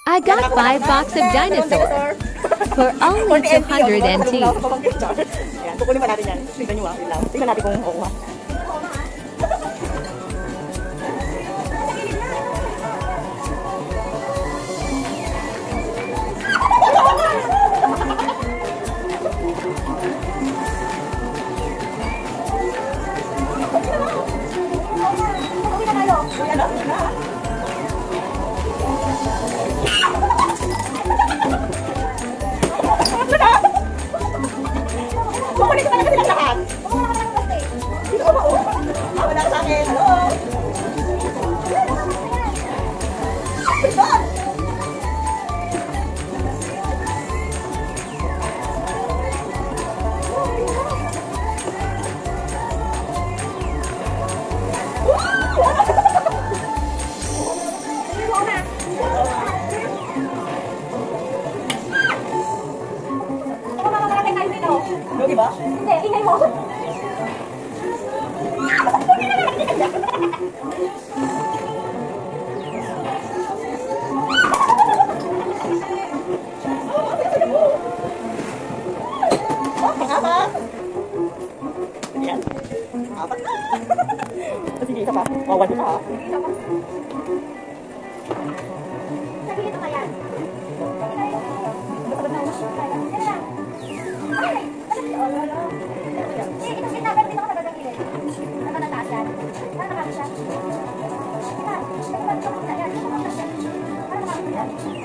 I got 5 box of dinosaur for only 200 NT. Ayan, kukunin pa natin yan. Tignan nyo yun lang. Tignan natin kung oo ha. Kukunin ko talaga silang lahat. Dito ko ba? Wala ka sa akin. Hello? Lugi ba? Hindi, ingay mo. Pang-apat! Ayan. Apat na. Sige, isa pa. Wawan pa ha. Sabi nito kaya. Ay! Ito kita, pero dito ka magagagilid. Nakatataas yan. Para nakapit siya. Kita, ito ba? Ito ba? Ito ba? Ito ba?